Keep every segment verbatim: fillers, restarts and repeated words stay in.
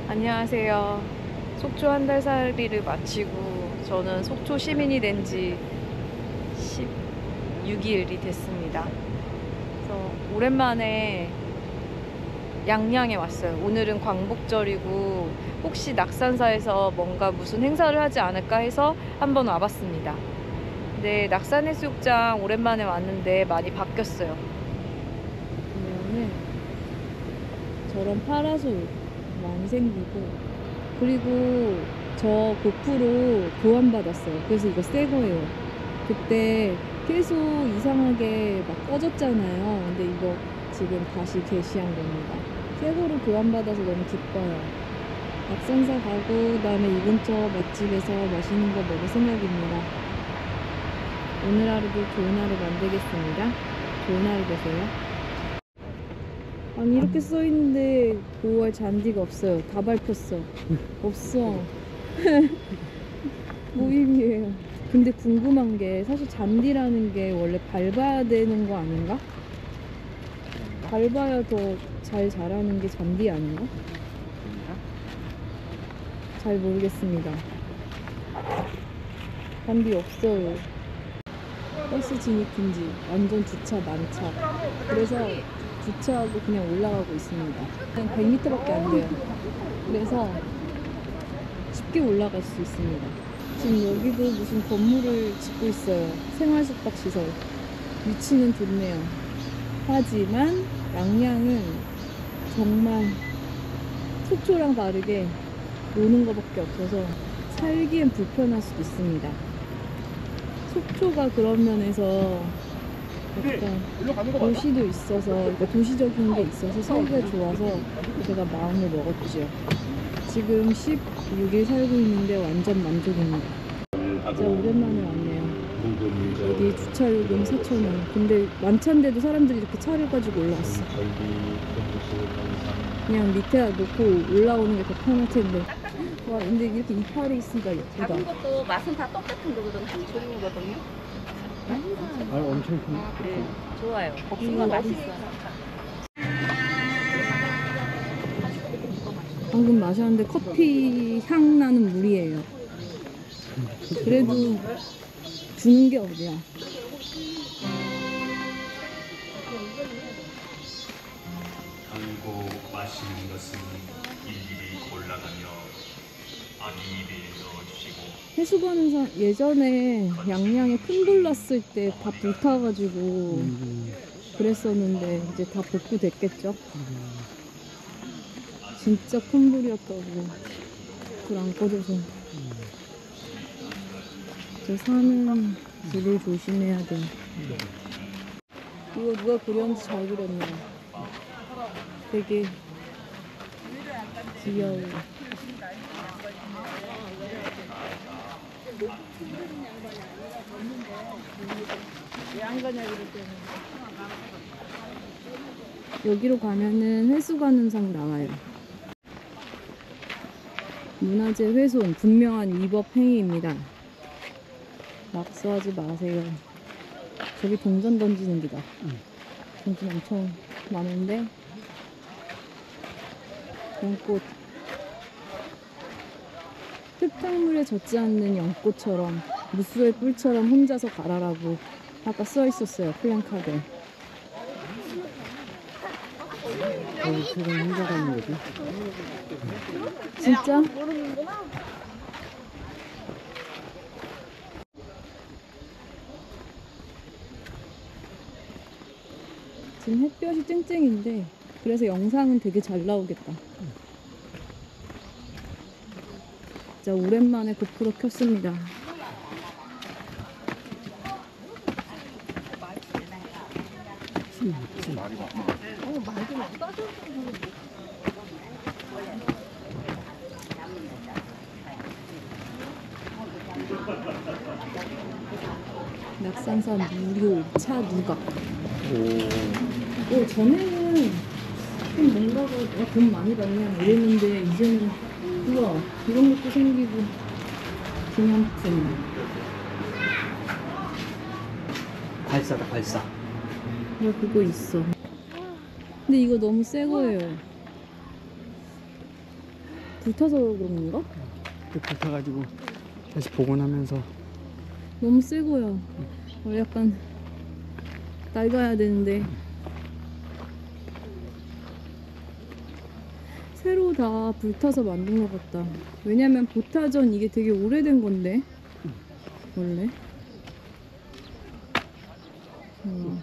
안녕하세요. 속초 한 달 살이를 마치고 저는 속초 시민이 된 지 십육 일이 됐습니다. 그래서 오랜만에 양양에 왔어요. 오늘은 광복절이고 혹시 낙산사에서 뭔가 무슨 행사를 하지 않을까 해서 한번 와봤습니다. 근데 낙산해수욕장 오랜만에 왔는데 많이 바뀌었어요. 보면은 저런 파라솔 많이 생기고, 그리고 저 고프로 교환받았어요. 그래서 이거 새 거예요. 그때 계속 이상하게 막 꺼졌잖아요. 근데 이거 지금 다시 게시한 겁니다. 새 거로 교환받아서 너무 기뻐요. 낙산사 가고 그다음에 이 근처 맛집에서 맛있는 거 먹을 생각입니다. 오늘 하루도 좋은 하루 만들겠습니다. 좋은 하루 되세요. 아니, 이렇게 써있는데 오월 잔디가 없어요. 다 밟혔어. 없어. 모임이에요. 근데 궁금한 게, 사실 잔디라는 게 원래 밟아야 되는 거 아닌가? 밟아야 더 잘 자라는 게 잔디 아닌가? 잘 모르겠습니다. 잔디 없어요. 버스 진입 금지, 완전 주차 만차. 그래서 주차하고 그냥 올라가고 있습니다. 그냥 백 미터밖에 안 돼요. 그래서 쉽게 올라갈 수 있습니다. 지금 여기도 무슨 건물을 짓고 있어요. 생활숙박시설. 위치는 좋네요. 하지만 양양은 정말 속초랑 다르게 노는 거밖에 없어서 살기엔 불편할 수도 있습니다. 속초가 그런 면에서 약간 도시도 있어서, 그러니까 도시적인 게 있어서 살기가 좋아서 제가 마음을 먹었죠. 지금 십육 일 살고 있는데 완전 만족입니다. 진짜 오랜만에 왔네요. 여기 주차요금 사천 원. 근데 만찬데도 사람들이 이렇게 차를 가지고 올라왔어. 그냥 밑에 놓고 올라오는 게 더 편할 텐데. 와, 근데 이렇게 이파리 있으니까 예쁘다. 작은 것도 맛은 다 똑같은 거거든. 한 종류거든요. 아, 엄청 큰. 네, 좋아요. 이거 복숭아 맛있어. 방금 마셨는데 커피 향 나는 물이에요. 그래도 주는 게 어디야. 달고 맛있는 것은 일일이 골라가며 아기 입에 넣어주시고. 해수관에서 예전에 양양에 큰 불 났을 때 다 불타가지고 그랬었는데 이제 다 복구됐겠죠? 진짜 큰 불이었다고. 불 안 꺼져서. 저 산은 불을 조심해야 돼. 이거 누가 그렸는지 잘 그렸네. 되게 귀여워. 왜 안 가냐 그랬더니. 여기로 가면은 회수관음상 나와요. 문화재 훼손, 분명한 위법 행위입니다. 낙서하지 마세요. 저기 동전 던지는 데다. 동전 엄청 많은데. 연꽃. 흙탕물에 젖지 않는 연꽃처럼 무수의 뿔처럼 혼자서 가라라고 아까 써 있었어요. 플랜카드에. 어, 제가 혼자 가는 거지. 진짜? 지금 햇볕이 쨍쨍인데 그래서 영상은 되게 잘 나오겠다. 진짜 오랜만에 고프로 켰습니다. 낙산사 무료 차 누각. 오. 오, 전에는 좀 뭔가가 어, 돈 많이 받냐 이랬는데 이제는 우와, 이런 것도 생기고. 기념품. 발사다, 발사. 왜 그거 있어. 근데 이거 너무 새 거예요. 불타서 그런 건가? 그 붙어가지고 다시 복원하면서. 너무 새고요. 어, 약간 낡아야 되는데 새로 다 불타서 만든 것 같다. 왜냐면 보타전 이게 되게 오래된 건데 원래. 어,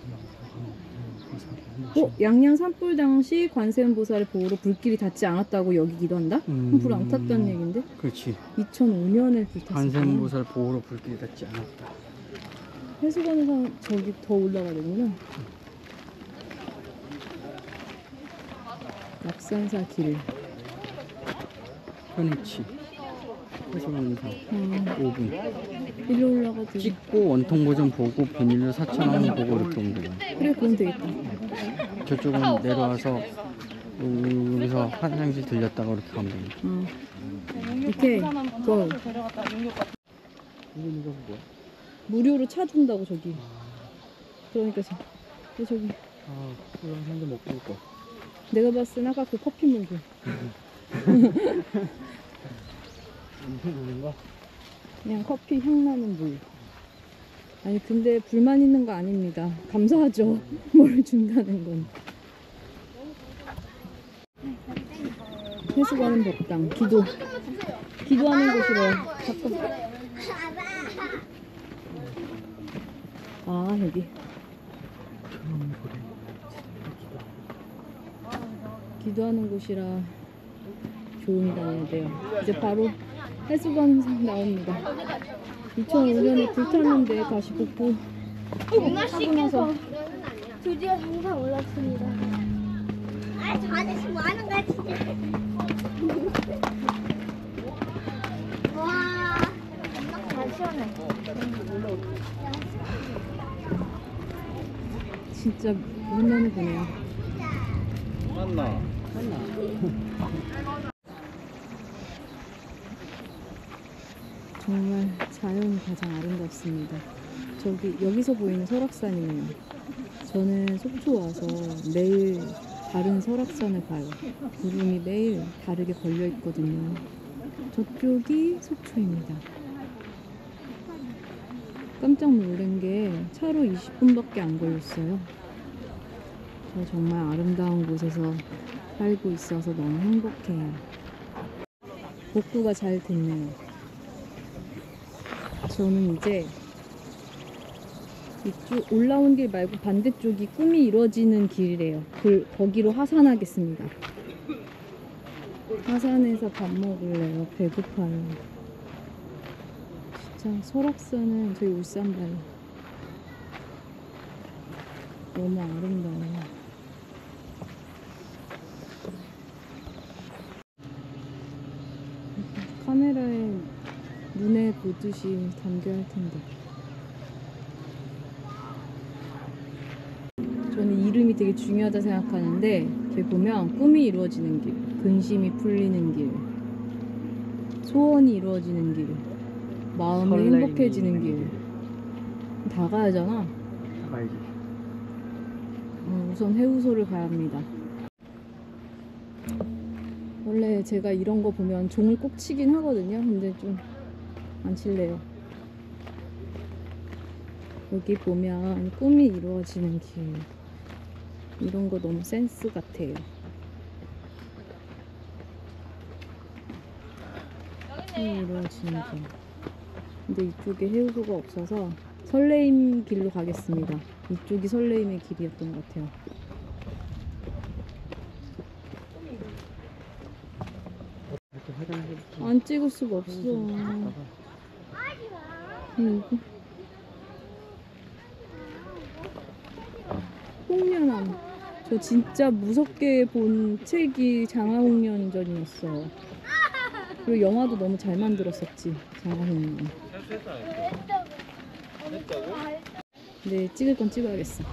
어? 양양 산불 당시 관세음보살의 보호로 불길이 닿지 않았다고 여기기도 한다? 그럼 불 안 탔다는 얘긴데? 그렇지. 이천오 년에 불탔어. 관세음보살 보호로 불길이 닿지 않았다. 해수관에서 저기 더 올라가야 되구나. 낙산사 길. 현해치 해수관에서 음, 오 분 일로 올라가도 찍고 원통 버전 보고 비닐로 사천 원 보고 이렇게 오면 되나? 그래, 그럼 되겠다. 저쪽은 내려와서 여기서 화장실 들렸다가 이렇게 가면 됩니다. 어. 오케이, 고. 이거 뭐야? 무료로 차 준다고 저기. 그러니까 저, 저 저기 아, 그럼 한잔 먹고 올 거. 내가 봤을 땐 아까 그 커피 물고. 음식 오는 거? 그냥 커피 향 나는 물. 아니 근데 불만 있는 거 아닙니다. 감사하죠. 뭘 준다는 건. 해수관은 법당. 기도. 기도하는 곳이래요. 잠깐. 아 여기. 기도하는 곳이라 조용히 다녀야 돼요. 이제 바로 해수관 나옵니다. 이천오 년에 불탔는데 다시 복구 하고 나서 드디어 정상 올랐습니다. 아, 저 아저씨 뭐 하는 거야, 진짜. 와, 잘 시원해. 진짜 물만을 보네요. 맞나? 정말 자연이 가장 아름답습니다. 저기 여기서 보이는 설악산이네요. 저는 속초 와서 매일 다른 설악산을 가요. 구름이 매일 다르게 걸려 있거든요. 저쪽이 속초입니다. 깜짝 놀란 게 차로 이십 분밖에 안 걸렸어요. 저 정말 아름다운 곳에서 살고 있어서 너무 행복해요. 복구가 잘 됐네요. 저는 이제 이쪽 올라온 길 말고 반대쪽이 꿈이 이루어지는 길이래요. 그, 거기로 하산하겠습니다. 하산해서 밥 먹을래요. 배고파요. 진짜 설악산은 저희 울산 봐요. 너무 아름다워요. 카메라에 눈에 보듯이 담겨야 할 텐데. 저는 이름이 되게 중요하다 생각하는데 이렇게 보면 꿈이 이루어지는 길, 근심이 풀리는 길, 소원이 이루어지는 길, 마음이 설레임이 행복해지는 길. 다 가야잖아. 가야지. 음, 우선 해우소를 가야 합니다. 원래 제가 이런 거 보면 종을 꼭 치긴 하거든요. 근데 좀 안 칠래요. 여기 보면 꿈이 이루어지는 길, 이런 거 너무 센스 같아요. 꿈이 이루어지는 길. 근데 이쪽에 해우소가 없어서 설레임 길로 가겠습니다. 이쪽이 설레임의 길이었던 것 같아요. 이렇게 화장실 안 찍을 수가 없어. 음. 홍련암. 저 진짜 무섭게 본 책이 장화홍련전이었어요. 그리고 영화도 너무 잘 만들었었지, 장화홍련. 네, 찍을 건 찍어야겠어.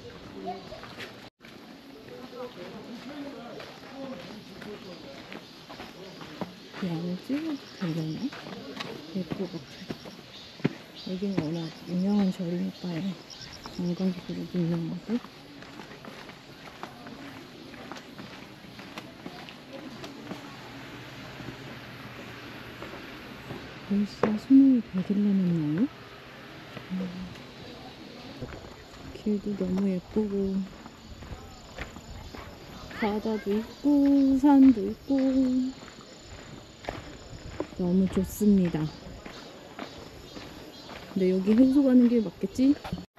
이 안을 찍어도 되려나? 될 것 같아. 여기는 워낙 유명한 절이니까요. 관광객으로도 유명하고. 벌써 수능이 백 일 남았나요? 음, 길도 너무 예쁘고 바다도 있고 산도 있고 너무 좋습니다. 근데 여기 해우소 가는 길 맞겠지?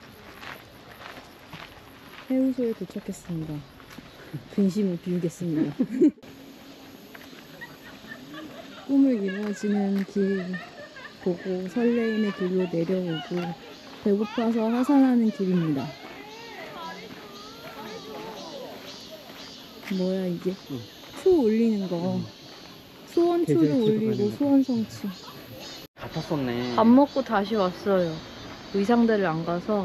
해우소에 도착했습니다. 근심을 비우겠습니다. 꿈을 이루어지는 길 보고 설레임의 길로 내려오고 배고파서 하산하는 길입니다. 뭐야 이게? 응. 초 올리는 거. 응. 소원초를 계절 올리고 기록하는 거. 소원성취. 갖다 썼네. 밥 먹고 다시 왔어요. 의상대를 안 가서.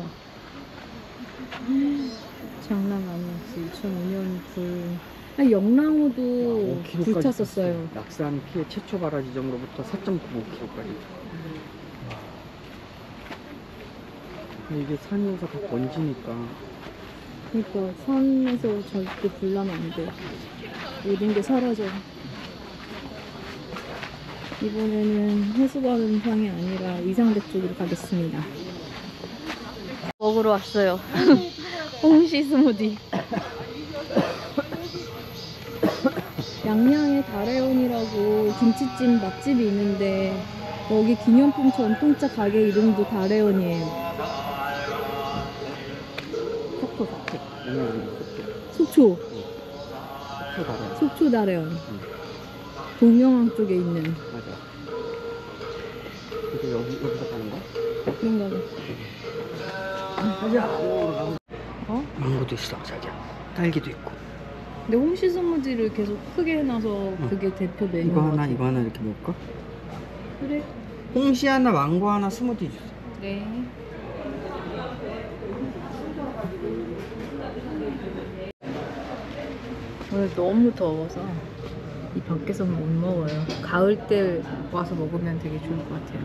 장난 아니었어. 이천오 년 불. 아, 영랑호도 불탔었어요. 낙산 피해 최초 발화 지점으로부터 사 점 구오 킬로미터까지. 근데 이게 산이어서 다 번지니까. 그러니까 산에서 절대 불나면 안 돼. 모든 게 사라져. 이번에는 해수관음상이 아니라 의상대 쪽으로 가겠습니다. 먹으러 왔어요. 홍시 스무디. 양양에 다래온이라고 김치찜 맛집이 있는데 여기 기념품 전통차 가게 이름도 다래온이에요. 속초 속초. 오늘 속초. 속초 다래. 속초 다래온. 응. 동영항 쪽에 있는. 맞아. 그래서 여기 여기서 가는 거? 그런가 봐. 가자. 어? 망고도 있어, 자기야. 딸기도 있고. 근데 홍시 스무디를 계속 크게 해놔서 그게 대표 메뉴. 이거 하나, 이거 하나 이렇게 먹을까? 그래. 홍시 하나, 망고 하나, 스무디 주세요. 네. 오늘 너무 더워서 이 밖에서는 못 먹어요. 가을 때 와서 먹으면 되게 좋을 것 같아요.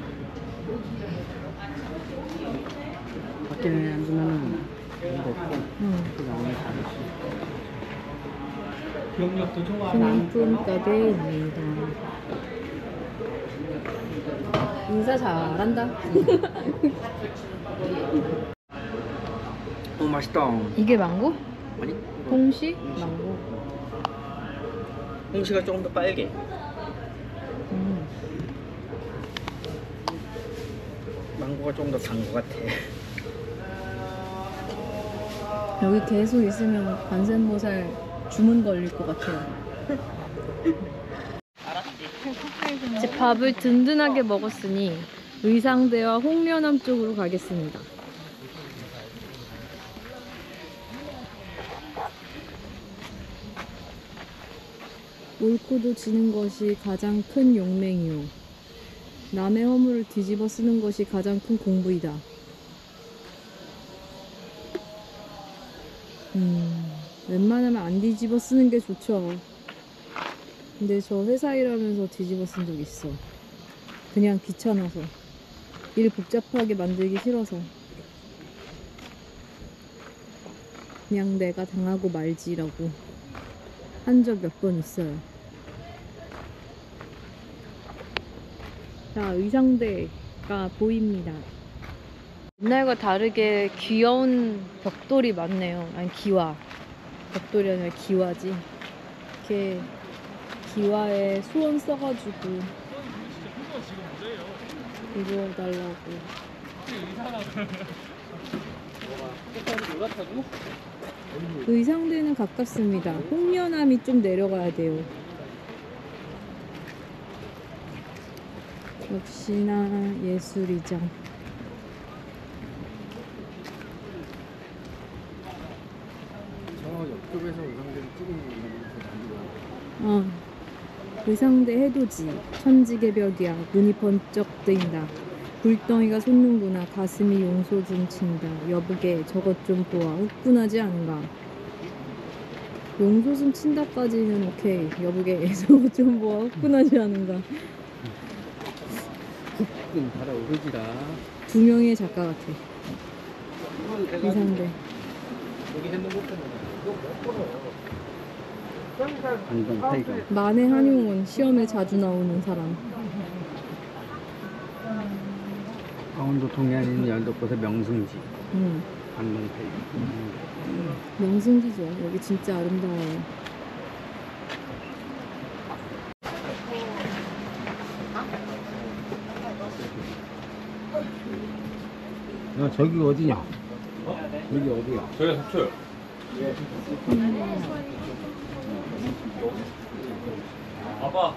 밖에 앉으면은 아무도 없고, 응. 그냥 안에 다 기념품 가게입니다. 인사 잘한다. 오, 맛있다. 이게 망고? 아니? 홍시? 망고. 홍시가 조금 더 빨개. 음. 망고가 조금 더 단 것 같아. 여기 계속 있으면 관세음보살 주문 걸릴 것 같아요. 이제 밥을 든든하게 먹었으니 의상대와 홍련암 쪽으로 가겠습니다. 옳고도 지는 것이 가장 큰 용맹이요. 남의 허물을 뒤집어 쓰는 것이 가장 큰 공부이다. 음, 웬만하면 안 뒤집어 쓰는 게 좋죠. 근데 저 회사 일하면서 뒤집어 쓴 적 있어. 그냥 귀찮아서. 일 복잡하게 만들기 싫어서. 그냥 내가 당하고 말지라고 한 적 몇 번 있어요. 자, 의상대가 보입니다. 옛날과 다르게 귀여운 벽돌이 많네요. 아니, 기와. 벽돌이 아니라 기와지. 이렇게 기와에 소원 써가지고 이루어달라고. 의상대는 가깝습니다. 홍련암이 좀 내려가야 돼요. 역시나 예술이장. 저 옆쪽에서 의상대를 찍은 거 어. 의상대 해돋이. 천지개벽이야. 눈이 번쩍 뜨인다. 불덩이가 솟는구나. 가슴이 용소 좀 친다. 여보게 저것 좀 보아. 후끈하지 않은가. 용소 좀 친다까지는 오케이. 여보게 저것 좀 보아. 후끈하지 않은가. 흑끈 달아오르지라. 두 명의 작가 같아. 의상대. 안동 타이거. 만해 한용운. 시험에 자주 나오는 사람. 강원도 동해안 열도꽃의 명승지 응. 안동페이. 명승지죠. 여기 진짜 아름다워요. 야, 저기 어디냐? 여기 어디야? 저희가 속초요. 아빠.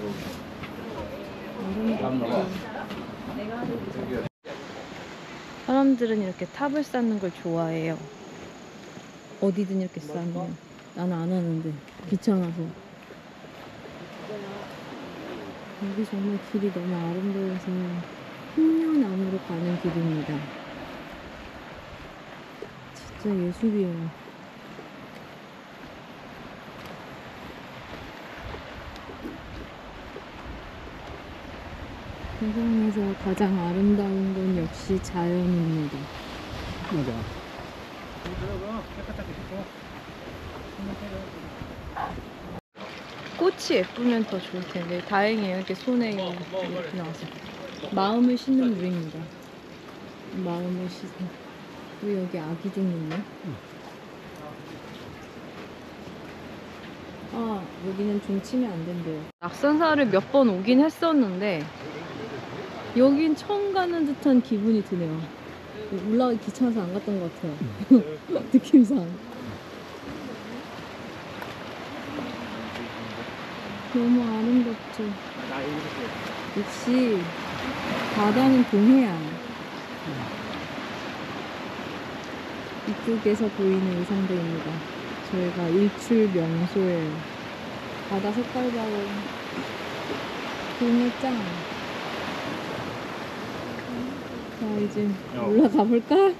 사람들은 이렇게 탑을 쌓는 걸 좋아해요. 어디든 이렇게 쌓으면. 나는 안 하는데 귀찮아서. 여기 정말 길이 너무 아름다워서 풍년암으로 가는 길입니다. 진짜 예술이에요. 세상에서 가장 아름다운 건 역시 자연입니다. 맞아. 꽃이 예쁘면 더 좋을 텐데 다행이에요. 이렇게 손에 이렇게 나와서 마음을 씻는 물입니다. 마음을 씻는. 왜 여기 아기도 있네? 아, 여기는 좀 치면 안 된대요. 낙산사를 몇 번 오긴 했었는데 여긴 처음 가는 듯한 기분이 드네요. 올라가기 귀찮아서 안 갔던 것 같아요. 느낌상. 너무 아름답죠. 역시 바다는 동해안. 이쪽에서 보이는 의상대입니다. 저희가 일출 명소예요. 바다 색깔 봐요. 동해 짱. 자, 이제 올라가 볼까?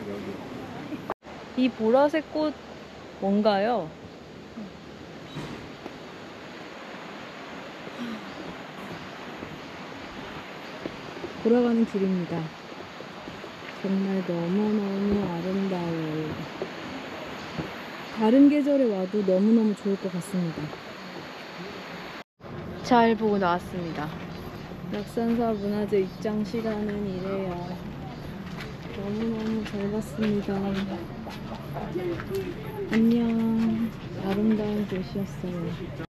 이 보라색 꽃 뭔가요? 돌아가는 길입니다. 정말 너무너무 아름다워요. 다른 계절에 와도 너무너무 좋을 것 같습니다. 잘 보고 나왔습니다. 낙산사 문화재 입장 시간은 이래요. 너무너무 잘 봤습니다. 안녕. 아름다운 곳이었어요.